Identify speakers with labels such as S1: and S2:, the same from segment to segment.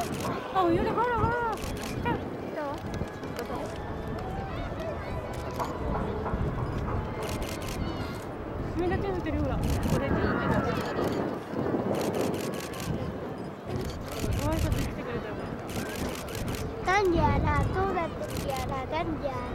S1: Oh, yun ako, ako. Ito.みんな手振ってるほら。これ手振ってた。ご挨拶してくれたよ。
S2: Tanjara, Tora Tanjara, Tanjara.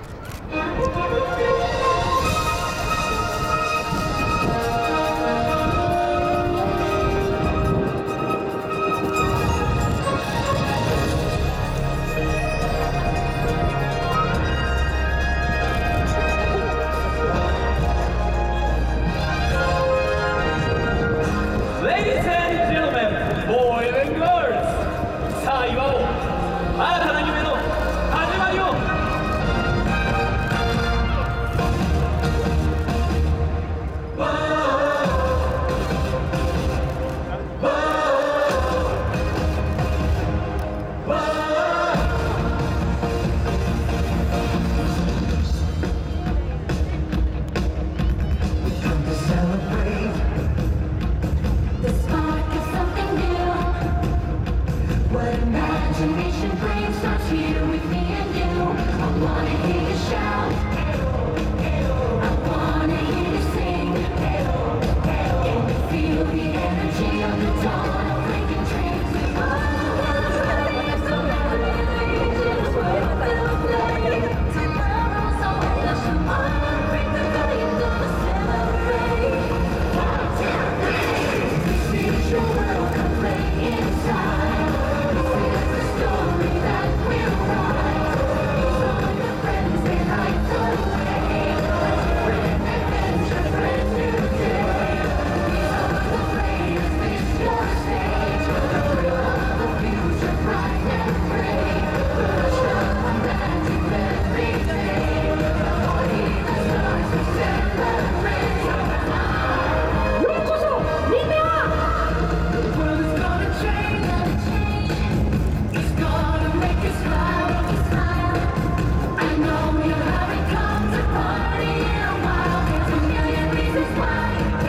S3: Ladies and gentlemen, boys and girls, さあ祝おう、新たな夢の始まりを。
S4: Imagination brainstorms here with me and you. I wanna hear you shout. I wanna hear you sing. Can you feel the energy of the dawn of breaking dreams? Tomorrow's always tomorrow. Break the volume, gonna celebrate. This is your world, come play inside. Story that will rise. These are the friends they light the way. Friend adventure, brand new day. These are the players, this your stage. The thrill of the future, bright and brave. The rush of magic every day. Party the stars to celebrate. ようこそみんな The world is gonna change. It's gonna make you smile. I know you'll have it come to party in a while. There's a million reasons why.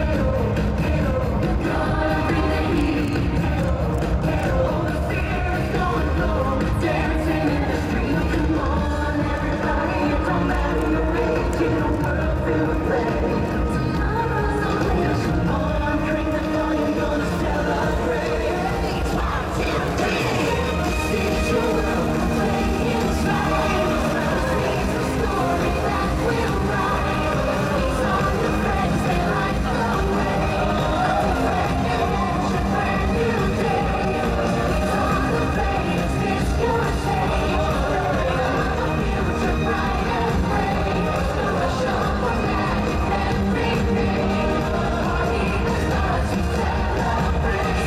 S4: Gonna bring the heat. All the fear is gonna go. Dancing in the street. Come on, everybody. It don't matter your age. In a world filled with play. Tomorrow's a place. Come on, drink the volume. Gonna celebrate. 1, 2, 3. It's your world, play inside. It's a story that will rise. These are the friends they light the way. Brand new day. These are the players, it's your stage. The thrill of the future, bright and brave. The rush of magic every day. Party the stars to celebrate.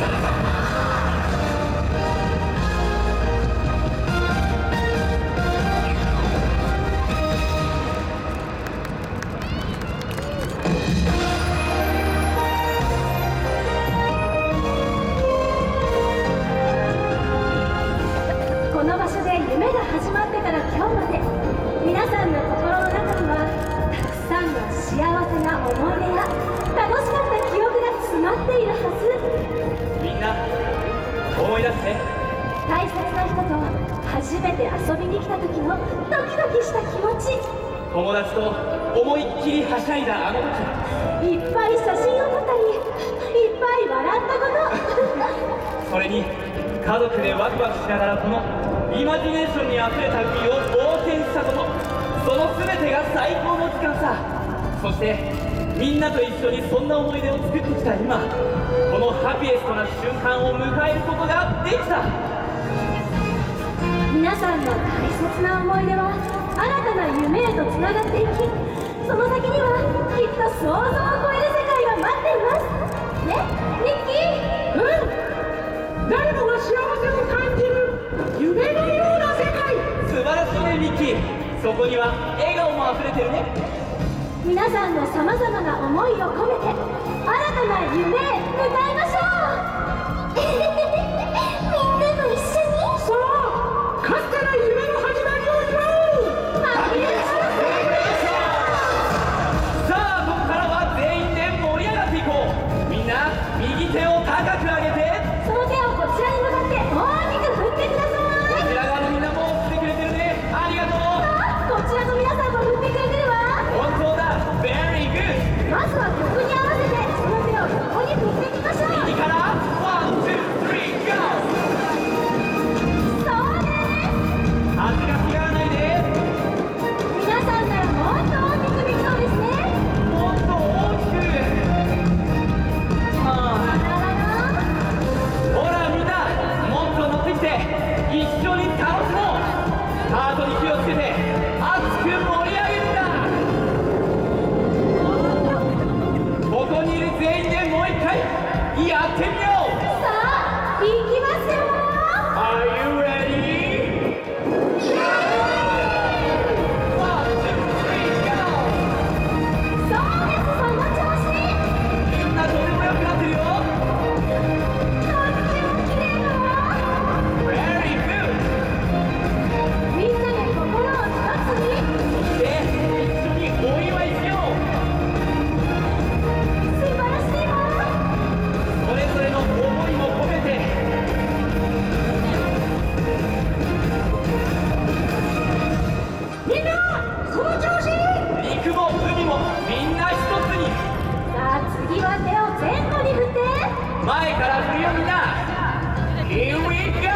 S4: この場所で夢が始まってから今日まで、皆さんの心の中にはたくさんの幸せな思い出や楽しかった記憶が詰まっているはず。
S3: みんな思い出して。
S4: 大切な人と初めて遊びに来た時のドキドキした気持ち、
S3: 友達と思いっきりはしゃいだあの時、
S4: いっぱい写真を撮ったり、いっぱい笑ったこと
S3: それに家族でワクワクしながらこのイマジネーションにあふれた海を冒険したこと、その全てが最高の時間さ。そしてみんなと一緒にそんな思い出を作ってきた今、このハピエストな瞬間を迎えることができた。
S4: 皆さんの大切な思い出は新たな夢へとつながっていき、その先にはきっと想像を超える世界が待っていますね。ミッキー、
S5: 誰もが幸せを感じる夢のような世界。
S3: 素晴らしいねミッキー、そこには笑顔もあふれてるね。
S4: 皆さんのさまざまな思いを込めて新たな夢へ向かいましょう。みんなと一緒に、
S5: そう、かつてない夢の始まりを祝う。
S4: ハピネス
S3: さあここからは全員で盛り上がっていこう。みんな右手を高く上げて、
S4: その手をこちらに向かって大きく
S3: Are you ready? One, two, three, go!
S2: そうです、その調子。
S3: みんなとても良くなってるよ。
S2: とっても綺麗だわ。
S3: Very good!
S2: みんなで心を一つに。
S3: そして一緒にお祝いしよう。
S2: 素晴らしいわ。
S3: それぞれの思いも込めて。
S5: みんなその調子。
S3: 陸も海もみんな一つに。
S2: さあ次は手を前後に振って。
S3: 前から振るよみんな。Here we go!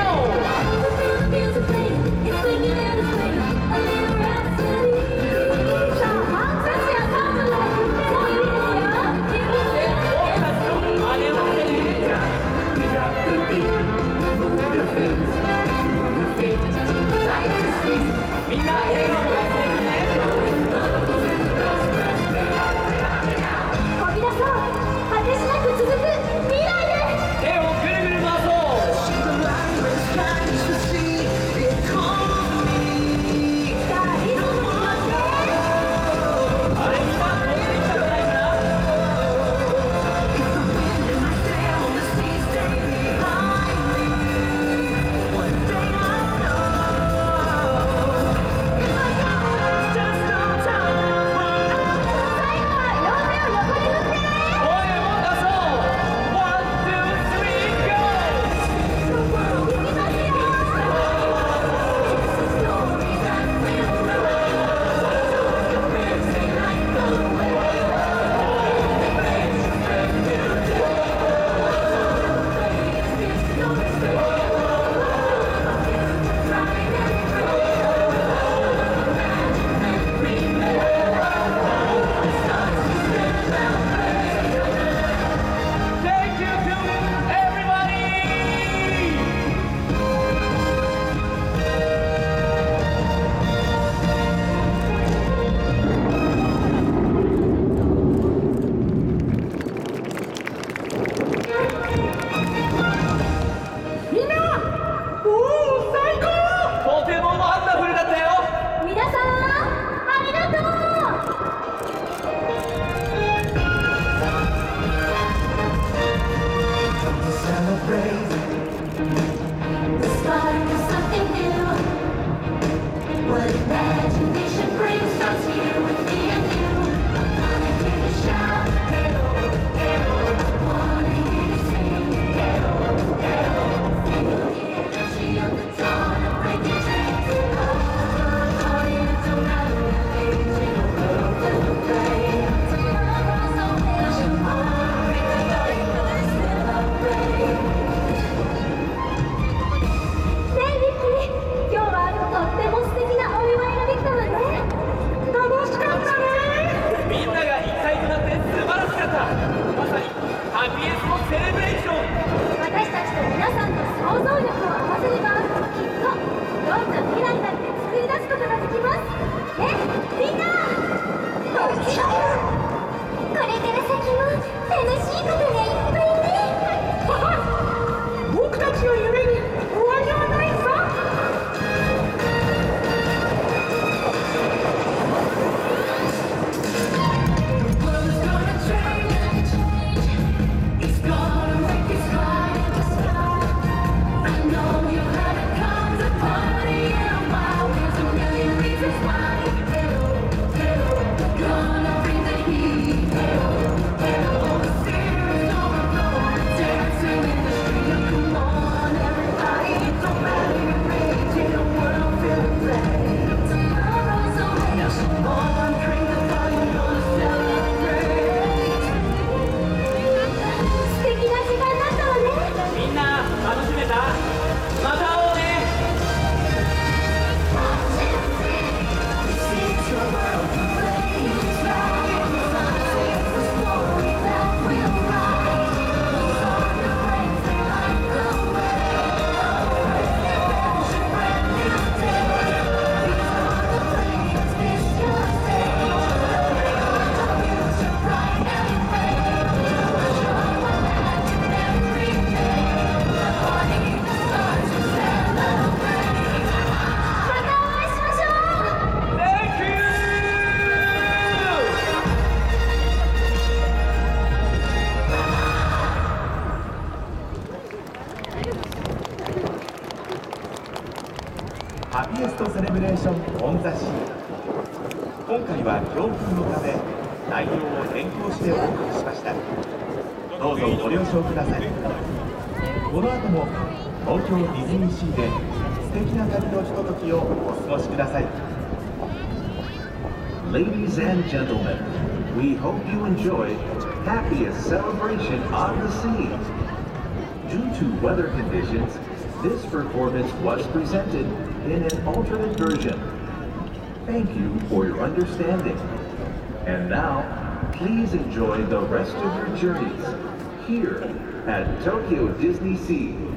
S6: ハピエストセレブレーションオンザシー。今回は強風のため内容を変更してお送りしました。どうぞご了承ください。この後も東京ディズニーシーで素敵な旅のひとときをお過ごしください。
S7: Ladies and gentlemen, we hope you enjoyed happiest celebration on the sea. Due to weather conditions, this performance was presented in an alternate version. Thank you for your understanding. And now, please enjoy the rest of your journeys here at Tokyo Disney Sea.